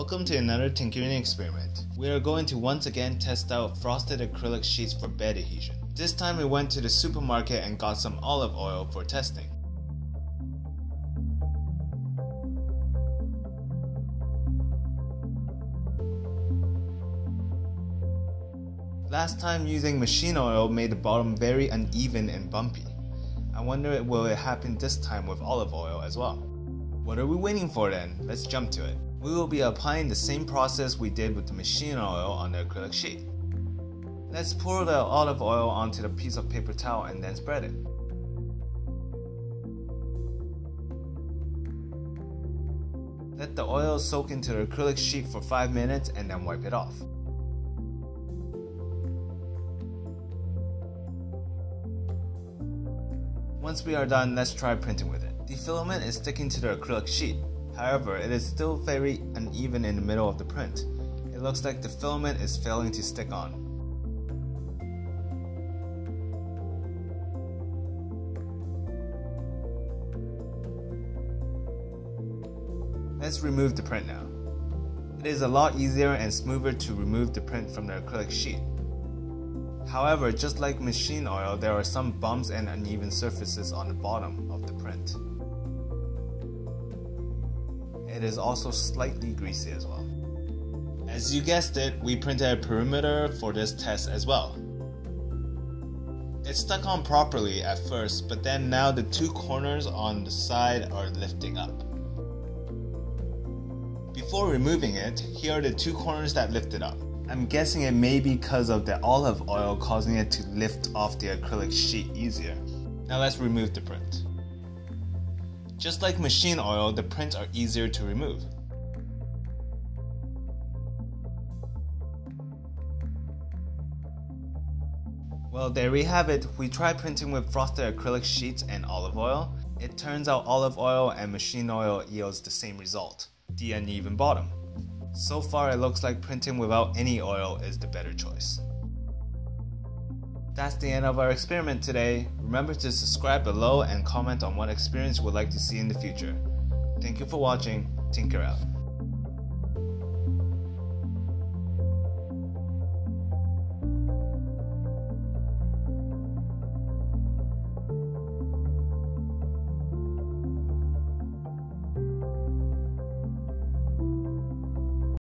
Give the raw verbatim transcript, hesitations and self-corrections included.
Welcome to another Tinkerine experiment. We are going to once again test out frosted acrylic sheets for bed adhesion. This time we went to the supermarket and got some olive oil for testing. Last time using machine oil made the bottom very uneven and bumpy. I wonder will it happen this time with olive oil as well. What are we waiting for then? Let's jump to it. We will be applying the same process we did with the machine oil on the acrylic sheet. Let's pour the olive oil onto the piece of paper towel and then spread it. Let the oil soak into the acrylic sheet for five minutes and then wipe it off. Once we are done, let's try printing with it. The filament is sticking to the acrylic sheet. However, it is still very uneven in the middle of the print. It looks like the filament is failing to stick on. Let's remove the print now. It is a lot easier and smoother to remove the print from the acrylic sheet. However, just like machine oil, there are some bumps and uneven surfaces on the bottom of the print. It is also slightly greasy as well. As you guessed it, we printed a perimeter for this test as well. It stuck on properly at first, but then now the two corners on the side are lifting up. Before removing it, here are the two corners that lifted up. I'm guessing it may be because of the olive oil causing it to lift off the acrylic sheet easier. Now let's remove the print. Just like machine oil, the prints are easier to remove. Well, there we have it. We tried printing with frosted acrylic sheets and olive oil. It turns out olive oil and machine oil yields the same result, the uneven bottom. So far it looks like printing without any oil is the better choice. That's the end of our experiment today. Remember to subscribe below and comment on what experience you would like to see in the future. Thank you for watching. Tinker out.